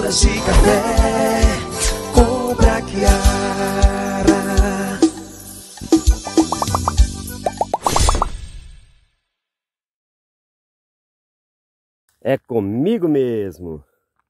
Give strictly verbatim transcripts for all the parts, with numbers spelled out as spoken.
gotas de café com Braquiara. É comigo mesmo.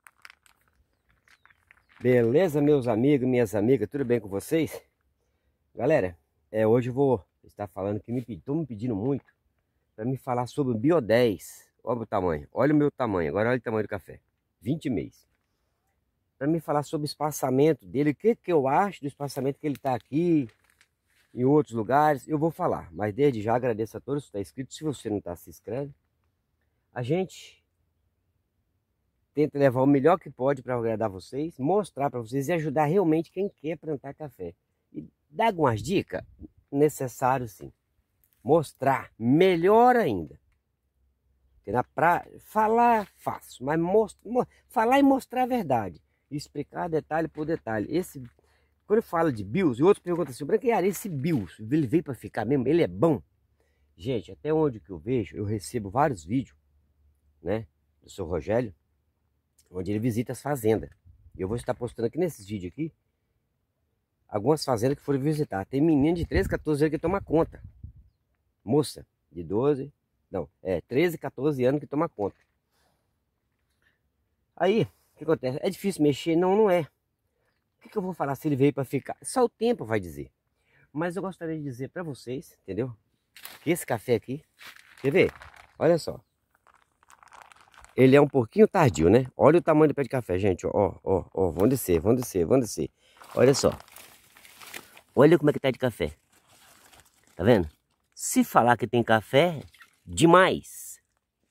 Beleza, meus amigos, minhas amigas, tudo bem com vocês? Galera, é, hoje eu vou estar falando que me estão me pedindo muito para me falar sobre o Bio dez. Olha o tamanho, olha o meu tamanho, agora olha o tamanho do café, vinte meses. Para me falar sobre o espaçamento dele, o que, que eu acho do espaçamento que ele está aqui, em outros lugares, eu vou falar. Mas desde já agradeço a todos que estão inscritos. Se você não está, se inscreve. A gente tenta levar o melhor que pode para agradar vocês, mostrar para vocês e ajudar realmente quem quer plantar café. E dar algumas dicas? Necessário sim. Mostrar, melhor ainda. Porque na pra... Falar fácil, mas mostra... falar e mostrar a verdade. E explicar detalhe por detalhe. Esse... Quando eu falo de bios, e outros perguntam assim, Braquiara, esse bios, ele veio para ficar mesmo? Ele é bom? Gente, até onde que eu vejo, eu recebo vários vídeos, né, do seu Rogério, onde ele visita as fazendas. E eu vou estar postando aqui nesses vídeos aqui algumas fazendas que foram visitar. Tem menino de treze, quatorze anos que toma conta. Moça de doze, não, é treze, quatorze anos que toma conta. Aí, o que acontece? É difícil mexer? Não, não é. O que, que eu vou falar se ele veio para ficar? Só o tempo vai dizer. Mas eu gostaria de dizer para vocês, entendeu? Que esse café aqui, quer ver? Olha só. Ele é um pouquinho tardio, né? Olha o tamanho do pé de café, gente. Ó, ó, ó. Vamos descer, vamos descer, vamos descer. Olha só. Olha como é que tá de café. Tá vendo? Se falar que tem café, demais.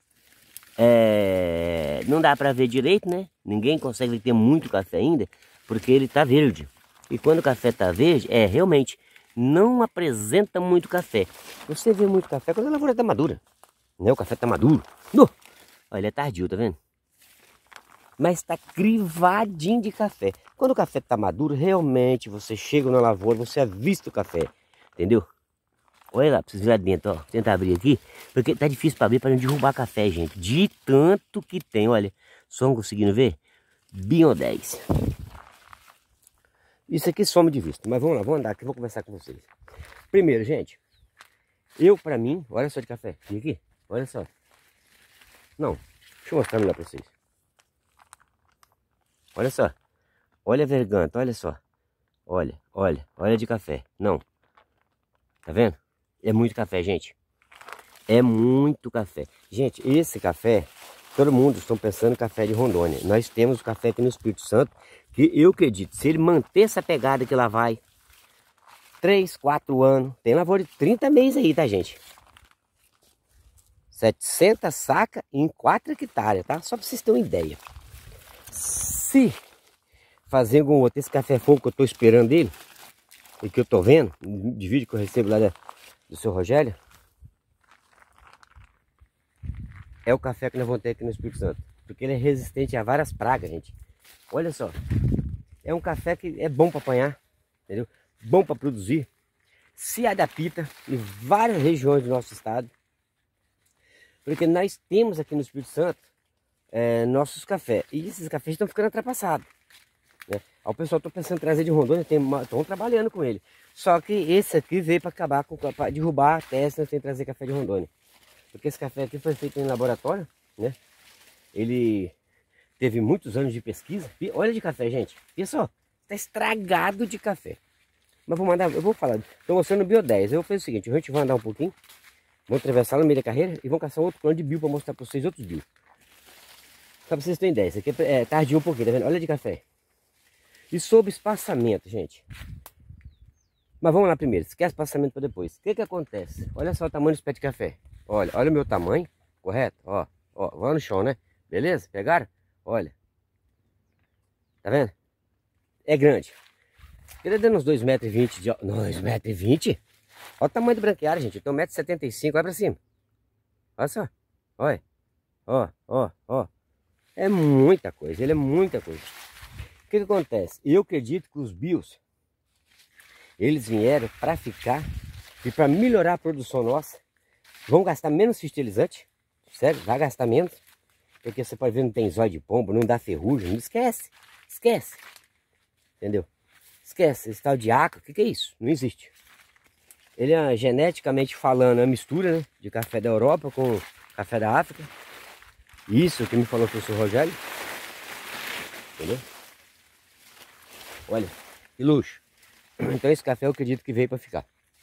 É... Não dá pra ver direito, né? Ninguém consegue ter muito café ainda, porque ele tá verde. E quando o café tá verde, é, realmente, não apresenta muito café. Você vê muito café quando a lavoura tá madura. Né? O café tá maduro. Uh! Olha, ele é tardio, tá vendo? Mas tá crivadinho de café. Quando o café tá maduro, realmente você chega na lavoura, você avista o café. Entendeu? Olha lá, preciso ir lá dentro, ó. Vou tentar abrir aqui. Porque tá difícil para abrir para não derrubar café, gente. De tanto que tem, olha. Só conseguindo ver? Bio dez. Isso aqui some de vista. Mas vamos lá, vamos andar aqui, vou conversar com vocês. Primeiro, gente. Eu, pra mim, olha só de café. Vem aqui, olha só. Não, deixa eu mostrar melhor para vocês. Olha só. Olha a verganta, olha só. Olha, olha, olha de café. Não. Tá vendo? É muito café, gente. É muito café. Gente, esse café, todo mundo está pensando em café de Rondônia. Nós temos o café aqui no Espírito Santo, que eu acredito, se ele manter essa pegada que lá vai, três, quatro anos, tem lavoura de trinta meses aí, tá, gente? setecentas sacas em quatro hectares, tá? Só para vocês terem uma ideia. Se fazer algum outro, esse café fogo que eu tô esperando dele, e que eu tô vendo, de vídeo que eu recebo lá da, do seu Rogério, é o café que nós vamos ter aqui no Espírito Santo. Porque ele é resistente a várias pragas, gente. Olha só. É um café que é bom para apanhar, entendeu? Bom para produzir. Se adapta em várias regiões do nosso estado. Porque nós temos aqui no Espírito Santo é, nossos cafés. E esses cafés estão ficando ultrapassados. Né? O pessoal está pensando em trazer de Rondônia, estão trabalhando com ele. Só que esse aqui veio para acabar com, para derrubar a tese, sem trazer café de Rondônia. Porque esse café aqui foi feito em laboratório, né? Ele teve muitos anos de pesquisa. E olha de café, gente. Pessoal, está estragado de café. Mas vou mandar, eu vou falar. Estou mostrando o Bio dez. Eu vou fazer o seguinte, a gente vai andar um pouquinho. Vamos atravessar no meio da carreira e vamos caçar outro plano de bio para mostrar para vocês outros bios. Só para vocês terem ideia. Isso aqui é tardio um pouquinho, tá vendo? Olha de café. E sobre espaçamento, gente. Mas vamos lá primeiro. Esquece espaçamento para depois. O que que acontece? Olha só o tamanho desse pé de café. Olha, olha o meu tamanho. Correto? Ó, ó, vai no chão, né? Beleza? Pegaram? Olha. Tá vendo? É grande. Ele dando uns dois metros e vinte de... dois metros e vinte? Olha o tamanho do Braquiara, gente. Eu tenho um metro e setenta e cinco. Olha pra cima. Olha só. Olha. Ó, ó, ó. É muita coisa. Ele é muita coisa. O que que acontece? Eu acredito que os bios, eles vieram para ficar e para melhorar a produção nossa. Vão gastar menos fertilizante. Sério, vai gastar menos. Porque você pode ver, não tem zóio de pombo, não dá ferrugem, não esquece. Esquece. Entendeu? Esquece. Esse tal de aca, o que, que é isso? Não existe. Ele é geneticamente falando, é uma mistura, né, de café da Europa com café da África. Isso que me falou o professor Rogério. Entendeu? Olha, que luxo. Então esse café eu acredito que veio para ficar.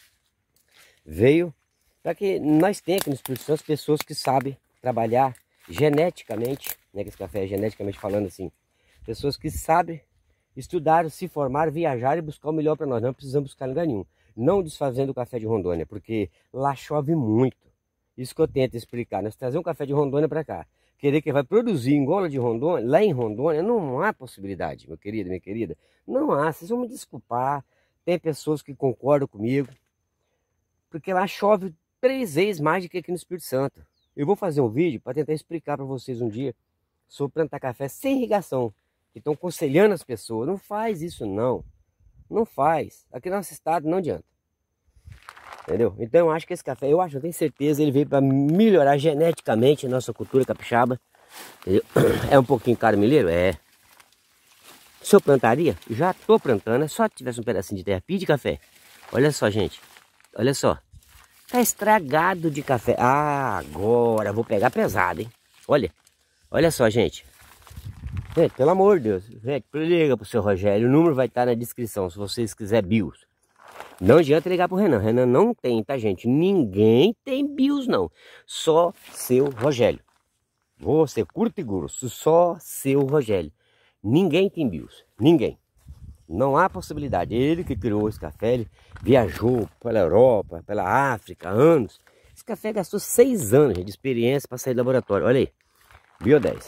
Veio para que nós tenhamos aqui no Espírito Santo pessoas que sabem trabalhar geneticamente, né, que esse café é geneticamente falando assim. Pessoas que sabem estudar, se formar, viajar e buscar o melhor para nós. Não precisamos buscar em lugar nenhum. Não desfazendo o café de Rondônia, porque lá chove muito. Isso que eu tento explicar. Nós trazer um café de Rondônia para cá, querer que vai produzir em Gola de Rondônia, lá em Rondônia, não há possibilidade, meu querido, minha querida. Não há, vocês vão me desculpar. Tem pessoas que concordam comigo, porque lá chove três vezes mais do que aqui no Espírito Santo. Eu vou fazer um vídeo para tentar explicar para vocês um dia sobre plantar café sem irrigação, que estão aconselhando as pessoas. Não faz isso não. Não faz. Aqui no nosso estado não adianta. Entendeu? Então eu acho que esse café, eu acho, eu tenho certeza, ele veio para melhorar geneticamente a nossa cultura capixaba. Entendeu? É um pouquinho caro milheiro? É. Se eu plantaria? Já estou plantando. É só que tivesse um pedacinho de terra. Pide café. Olha só, gente. Olha só. Tá estragado de café. Ah, agora vou pegar pesado, hein? Olha. Olha só, gente. Gente, pelo amor de Deus, gente, liga pro seu Rogério, o número vai estar na descrição, se vocês quiserem BIOS. Não adianta ligar pro Renan, Renan não tem, tá gente? Ninguém tem BIOS não, só seu Rogério. Vou ser curto e grosso, só seu Rogério. Ninguém tem BIOS, ninguém. Não há possibilidade, ele que criou esse café, ele viajou pela Europa, pela África, anos. Esse café gastou seis anos de experiência para sair do laboratório, olha aí, Bio dez.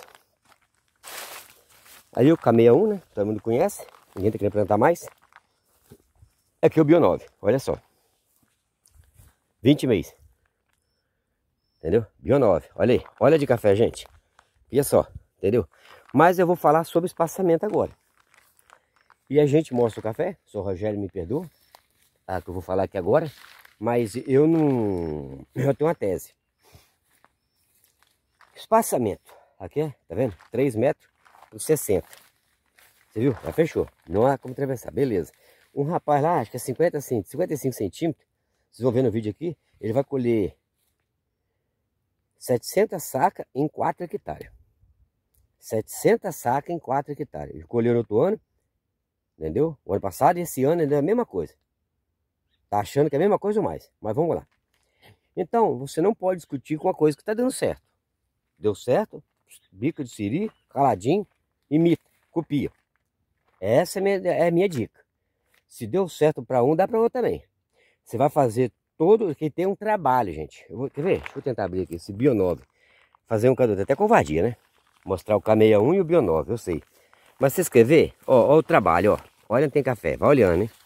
Aí o K sessenta e um, né? Todo mundo conhece. Ninguém tá querendo plantar mais. Aqui o Bio nove, olha só. vinte meses. Entendeu? Bio nove, olha aí. Olha de café, gente. Olha só, entendeu? Mas eu vou falar sobre espaçamento agora. E a gente mostra o café. O senhor Rogério me perdoa. Tá, que eu vou falar aqui agora. Mas eu não... Eu tenho uma tese. Espaçamento. Aqui, tá vendo? três metros. Por sessenta. Você viu? Já fechou. Não há como atravessar. Beleza. Um rapaz lá, acho que é cinquenta, cinquenta e cinco centímetros. Vocês vão ver no vídeo aqui. Ele vai colher setecentas sacas em quatro hectares. setecentas sacas em quatro hectares. Ele colheu no outro ano. Entendeu? O ano passado e esse ano ainda é a mesma coisa. Tá achando que é a mesma coisa ou mais. Mas vamos lá. Então, você não pode discutir com uma coisa que está dando certo. Deu certo? Bica de siri, caladinho. Imita, copia. Essa é a minha, é a minha dica. Se deu certo para um, dá para outro também. Você vai fazer todo, que tem um trabalho, gente. Eu vou, quer ver? Deixa eu tentar abrir aqui esse Bio nove. Fazer um caduto, até covardia, né? Mostrar o K sessenta e um e o Bio nove, eu sei. Mas vocês querem ver? Ó, ó o trabalho, ó. Olha, não tem café, vai olhando, hein?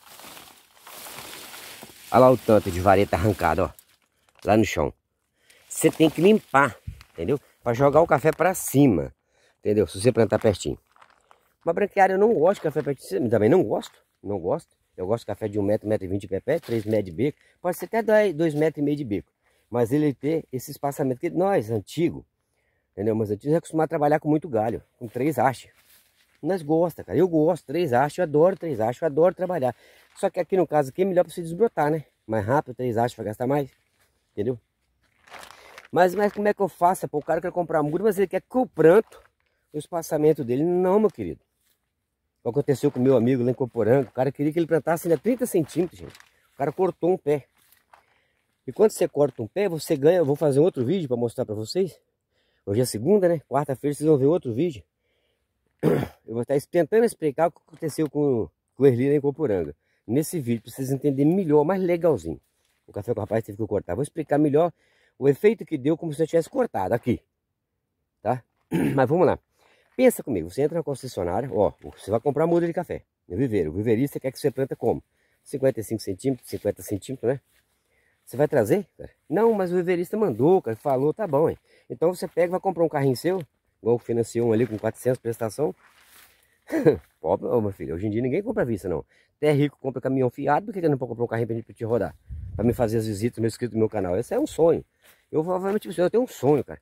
Olha lá o tanto de vareta arrancada, ó. Lá no chão. Você tem que limpar, entendeu? Para jogar o café para cima. Entendeu? Se você plantar pertinho. Uma branqueária eu não gosto de café pertinho. Também não gosto. Não gosto. Eu gosto de café de um metro, um metro e vinte de pé, três metros de beco. Pode ser até dois metros e meio de beco. Mas ele ter esse espaçamento. Que nós, antigo, entendeu? Mas antigos é acostumado a trabalhar com muito galho. Com três hastes. Nós gosta, cara. Eu gosto. Três hastes. Eu adoro três hastes. Eu adoro trabalhar. Só que aqui no caso aqui é melhor para você desbrotar, né? Mais rápido, três hastes vai gastar mais. Entendeu? Mas, mas como é que eu faço? Pô, o cara quer comprar muda, mas ele quer que eu planto o espaçamento dele. Não, meu querido. O que aconteceu com o meu amigo lá em Coporanga, o cara queria que ele plantasse ainda trinta centímetros, gente. O cara cortou um pé. E quando você corta um pé, você ganha... Eu vou fazer um outro vídeo para mostrar para vocês. Hoje é segunda, né? Quarta-feira vocês vão ver outro vídeo. Eu vou estar tentando explicar o que aconteceu com, com o Erli lá em Coporanga. Nesse vídeo, para vocês entenderem melhor, mais legalzinho. O café com o rapaz teve que cortar. Vou explicar melhor o efeito que deu como se eu tivesse cortado aqui. Tá? Mas vamos lá. Pensa comigo, você entra na concessionária, ó, você vai comprar muda de café, no viveiro. O viveirista quer que você planta como? cinquenta e cinco centímetros, cinquenta centímetros, né? Você vai trazer? Cara? Não, mas o viveirista mandou, cara, falou, tá bom, hein? Então você pega e vai comprar um carrinho seu, igual financiou um ali com quatrocentos prestação. Pobre, ô meu filho, hoje em dia ninguém compra vista não. Até rico compra caminhão fiado, por que eu não posso comprar um carrinho pra te rodar? Pra me fazer as visitas, meu inscrito no meu canal. Esse é um sonho. Eu, eu tenho um sonho, cara.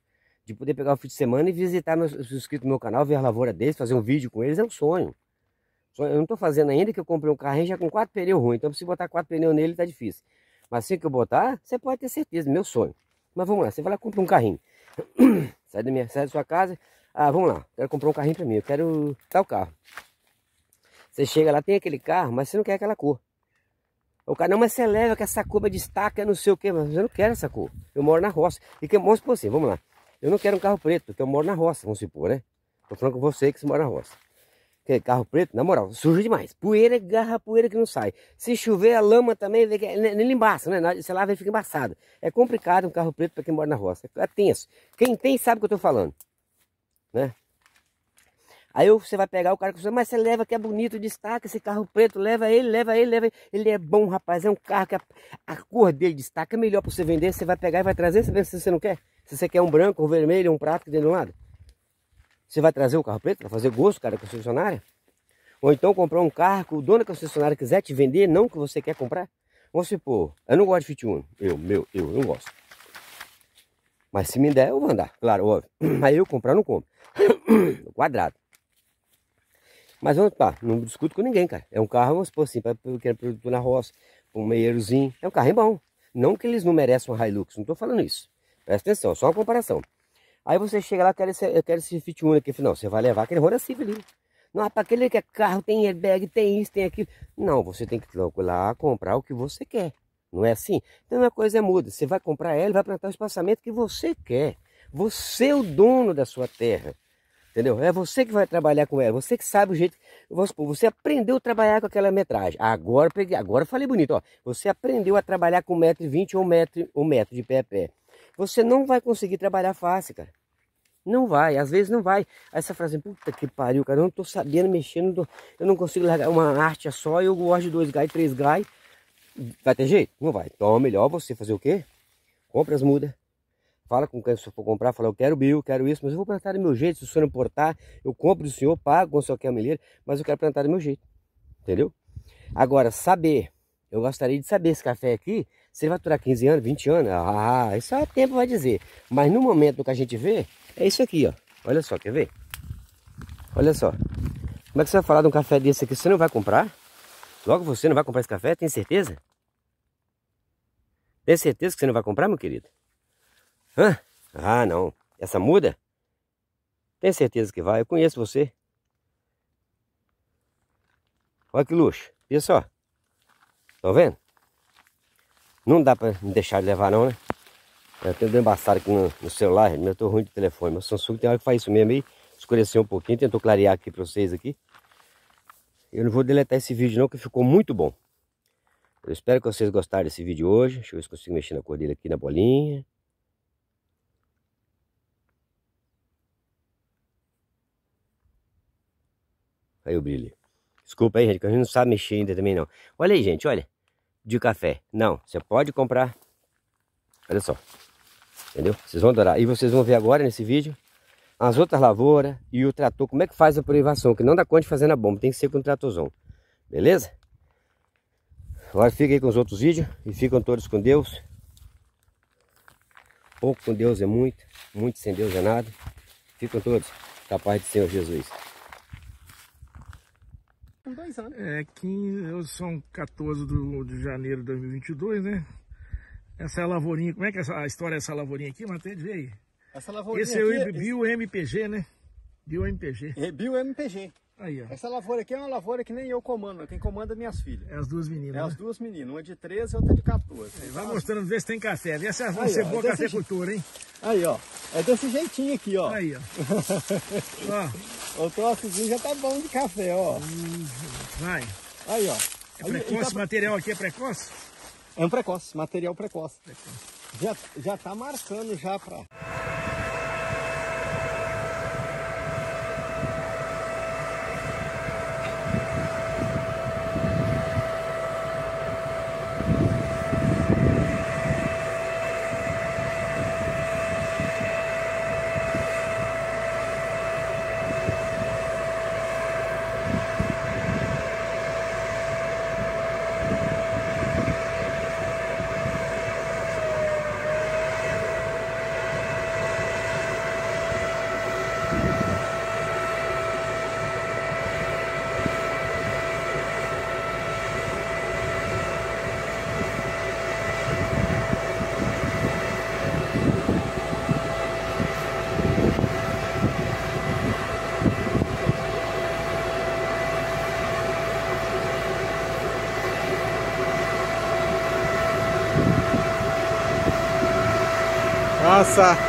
de poder pegar o fim de semana e visitar meus, os inscritos no meu canal, ver a lavoura deles, fazer um vídeo com eles, é um sonho. Eu não estou fazendo ainda, que eu comprei um carrinho já com quatro pneus ruins, então se botar quatro pneus nele tá difícil. Mas assim que eu botar, você pode ter certeza, meu sonho. Mas vamos lá, você vai lá e compra um carrinho. Sai da, minha, sai da sua casa, ah, vamos lá, quero comprar um carrinho para mim, eu quero tal carro. Você chega lá, tem aquele carro, mas você não quer aquela cor. O cara, não, mas você leva que essa cor destaca, não sei o que, mas eu não quero essa cor. Eu moro na roça. E que, vamos supor assim, vamos lá. Eu não quero um carro preto, porque eu moro na roça, vamos supor, né? Tô falando com você que você mora na roça. Porque carro preto, na moral, suja demais. Poeira, garra poeira que não sai. Se chover, a lama também, nem embaça, né? Você lava e fica embaçado. É complicado um carro preto para quem mora na roça. É tenso. Quem tem sabe o que eu tô falando, né? Aí você vai pegar o cara que você, mas você leva que é bonito, destaca esse carro preto, leva ele, leva ele, leva ele. Ele é bom, rapaz, é um carro que a, a cor dele destaca, é melhor para você vender, você vai pegar e vai trazer, você vê se você não quer. Se você quer um branco, um vermelho, um prato que dê do lado. Você vai trazer o carro preto para fazer gosto, cara, da concessionária? Ou então comprar um carro que o dono da concessionária quiser te vender, não que você quer comprar? Vamos supor, eu não gosto de Fit Uno, eu, meu, eu não gosto. Mas se me der, eu vou andar, claro, óbvio. Aí eu comprar, eu não compro. Quadrado. Mas vamos lá, não discuto com ninguém, cara. É um carro, vamos supor assim, para quem é produtor na roça, um meieirozinho. É um carro bom. Não que eles não mereçam uma Hilux, não estou falando isso. Presta atenção, só uma comparação. Aí você chega lá, eu quero esse, eu quero esse Fit Uno aqui. Não, você vai levar aquele Honda Civic ali. Não, para aquele que é carro, tem airbag, tem isso, tem aquilo. Não, você tem que ir lá comprar o que você quer. Não é assim? Então uma coisa muda. Você vai comprar ela e vai plantar o espaçamento que você quer. Você é o dono da sua terra. Entendeu? É você que vai trabalhar com ela, você que sabe o jeito. Você aprendeu a trabalhar com aquela metragem. Agora peguei, agora eu falei bonito, ó. Você aprendeu a trabalhar com um metro e vinte ou um metro, um metro de pé a pé. Você não vai conseguir trabalhar fácil, cara. Não vai, às vezes não vai. Aí você fala assim, puta que pariu, cara, eu não tô sabendo mexer, não tô, eu não consigo largar uma arte só, eu gosto de dois gás, três gás. Vai ter jeito? Não vai. Então é melhor você fazer o quê? Compra as mudas. Fala com quem você for comprar, fala, eu quero bio, quero isso, mas eu vou plantar do meu jeito. Se o senhor não importar, eu compro do senhor, pago com o senhor quer milheiro, mas eu quero plantar do meu jeito. Entendeu? Agora, saber, eu gostaria de saber esse café aqui, se ele vai durar quinze anos, vinte anos, ah, isso é tempo vai dizer. Mas no momento que a gente vê, é isso aqui, ó. Olha só, quer ver? Olha só. Como é que você vai falar de um café desse aqui? Você não vai comprar? Logo você não vai comprar esse café? Tem certeza? Tem certeza que você não vai comprar, meu querido? Hã? Ah, não. Essa muda? Tem certeza que vai. Eu conheço você. Olha que luxo. Olha só. Estão vendo? Não dá pra me deixar de levar não, né? Eu tenho dando embaçado aqui no, no celular. Eu tô ruim de telefone. Meu Samsung tem hora que faz isso mesmo aí. Escureceu um pouquinho. Tentou clarear aqui pra vocês aqui. Eu não vou deletar esse vídeo não, que ficou muito bom. Eu espero que vocês gostaram desse vídeo hoje. Deixa eu ver se consigo mexer na cor dele aqui na bolinha. Aí o brilho. Desculpa aí, gente, que a gente não sabe mexer ainda também não. Olha aí, gente, olha. De café. Não, você pode comprar. Olha só. Entendeu? Vocês vão adorar. E vocês vão ver agora nesse vídeo as outras lavouras e o trator. Como é que faz a purivação? Que não dá conta de fazer na bomba. Tem que ser com o tratorzão. Beleza? Agora fica aí com os outros vídeos. E ficam todos com Deus. Pouco com Deus é muito. Muito sem Deus é nada. Ficam todos com a paz do Senhor Jesus. Dois anos. É, quinze, são quatorze do, de janeiro de dois mil e vinte e dois, né? Essa é a lavourinha, como é que é essa, a história dessa lavourinha aqui, Matheus? Vê aí. Essa lavourinha Esse é o aqui, Bio M P G, né? Bio M P G. É Bio M P G. Aí, ó. Essa lavoura aqui é uma lavoura que nem eu comando, quem comanda é minhas filhas. É as duas meninas, É né? as duas meninas, uma de treze e outra de quatorze. Aí, vai mostrando, vê se tem café, vê se vão Aí, ser ó, boa é cafeicultura, hein? Aí, ó, é desse jeitinho aqui, ó. Aí, ó. Ó. O troçozinho já tá bom de café, ó. Hum, vai. Aí, ó. É precoce, Aí, tá... material aqui é precoce? É um precoce, material precoce. precoce. Já, já tá marcando já pra... Nossa!